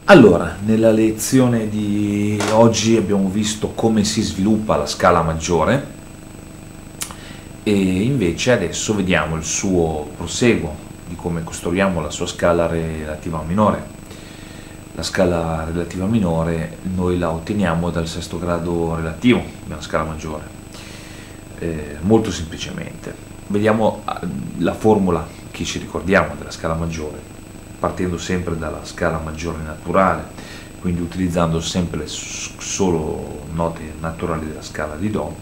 Allora, nella lezione di oggi abbiamo visto come si sviluppa la scala maggiore e invece adesso vediamo il suo proseguo di come costruiamo la sua scala relativa minore. La scala relativa minore noi la otteniamo dal sesto grado relativo della scala maggiore, molto semplicemente. Vediamo la formula che ci ricordiamo della scala maggiore, partendo sempre dalla scala maggiore naturale, quindi utilizzando sempre solo note naturali della scala di Do.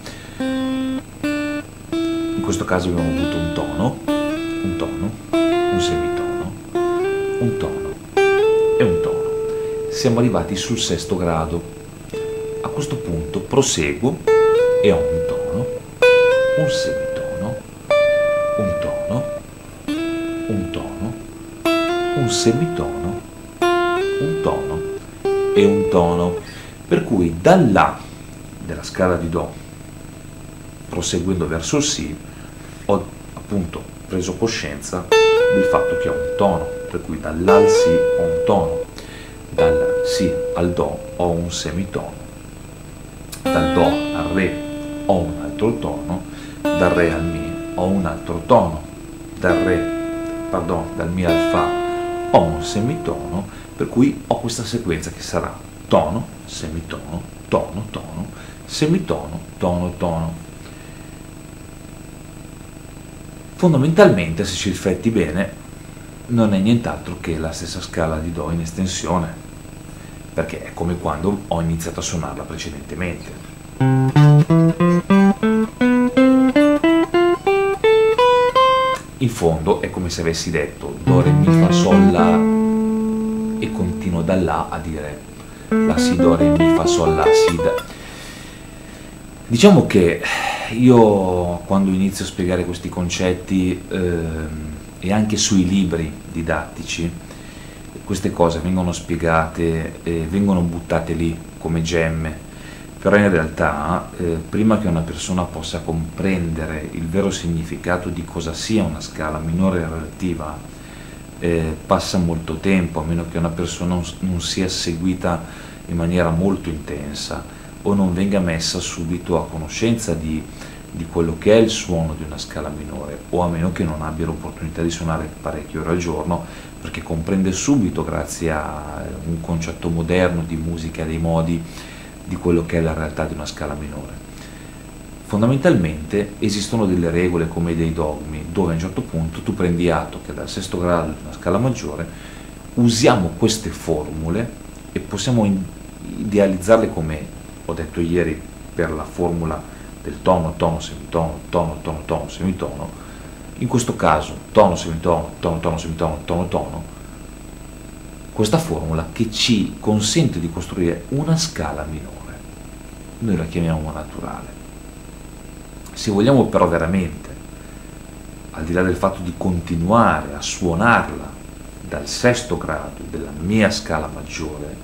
In questo caso abbiamo avuto un tono, un semitono, un tono e un tono. Siamo arrivati sul sesto grado. A questo punto proseguo e ho un tono, un semitono, un tono, un tono, un semitono, un tono e un tono, per cui dall'A della scala di Do, proseguendo verso il Si, ho appunto preso coscienza del fatto che ho un tono, per cui dall'A al Si ho un tono, dal Si al Do ho un semitono, dal Do al Re ho un altro tono, dal Re al Mi ho un altro tono, dal Mi al Fa ho un semitono, per cui ho questa sequenza che sarà tono, semitono, tono, tono, semitono, tono, tono. Fondamentalmente, se ci rifletti bene, non è nient'altro che la stessa scala di Do in estensione, perché è come quando ho iniziato a suonarla precedentemente. In fondo è come se avessi detto Do, Re, Mi, Fa, Sol, La e continuo da là a dire La, Si, Do, Re, Mi, Fa, Sol, La, Si, Da. Diciamo che io quando inizio a spiegare questi concetti e anche sui libri didattici, queste cose vengono spiegate e vengono buttate lì come gemme, però in realtà prima che una persona possa comprendere il vero significato di cosa sia una scala minore relativa, passa molto tempo, a meno che una persona non sia seguita in maniera molto intensa o non venga messa subito a conoscenza di quello che è il suono di una scala minore, o a meno che non abbia l'opportunità di suonare parecchie ore al giorno, perché comprende subito, grazie a un concetto moderno di musica dei modi, di quello che è la realtà di una scala minore. Fondamentalmente esistono delle regole come dei dogmi, dove a un certo punto tu prendi atto che dal sesto grado di una scala maggiore usiamo queste formule e possiamo idealizzarle come ho detto ieri per la formula del tono, tono, semitono, tono, tono, tono, semitono. In questo caso tono, semitono, tono, tono, semitono, tono, tono, questa formula che ci consente di costruire una scala minore. Noi la chiamiamo naturale. Se vogliamo però veramente, al di là del fatto di continuare a suonarla dal sesto grado della mia scala maggiore,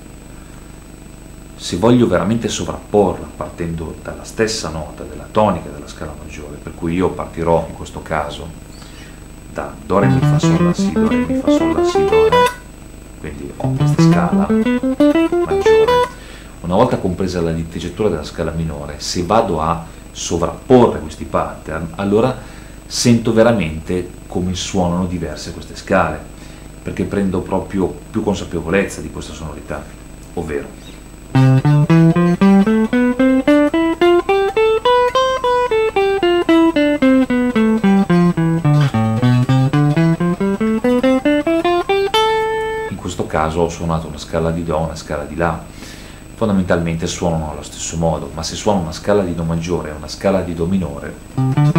se voglio veramente sovrapporla partendo dalla stessa nota della tonica della scala maggiore, per cui io partirò in questo caso da Do, Re, Mi, Fa, Sol, La, Si, Do, Re, Mi, Fa, Sol, La, Si, Do, Re, quindi ho questa scala maggiore. Una volta compresa la diteggiatura della scala minore, se vado a sovrapporre questi pattern, allora sento veramente come suonano diverse queste scale, perché prendo proprio più consapevolezza di questa sonorità, ovvero in questo caso ho suonato una scala di Do, una scala di La, fondamentalmente suonano allo stesso modo, ma se suono una scala di Do maggiore e una scala di Do minore,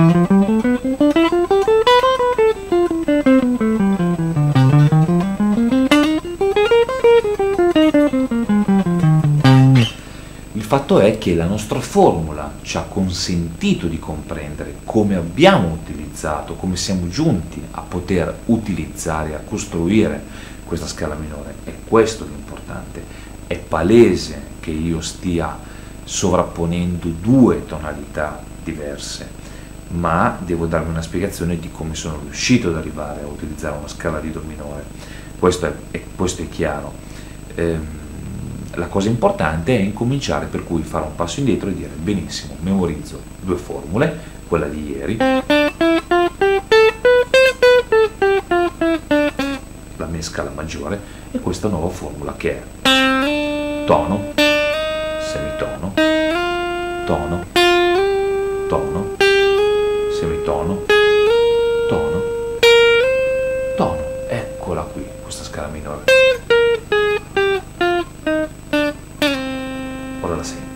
il fatto è che la nostra formula ci ha consentito di comprendere come abbiamo utilizzato, come siamo giunti a poter utilizzare, a costruire questa scala minore. È questo l'importante. È palese che io stia sovrapponendo due tonalità diverse, ma devo darmi una spiegazione di come sono riuscito ad arrivare a utilizzare una scala di Do minore. Questo è chiaro. la cosa importante è incominciare, per cui fare un passo indietro e dire benissimo, memorizzo due formule, quella di ieri, la mia scala maggiore, e questa nuova formula che è tono, semitono, tono, tono, semitono, tono, tono. Eccola qui, questa scala minore. Ora la senti.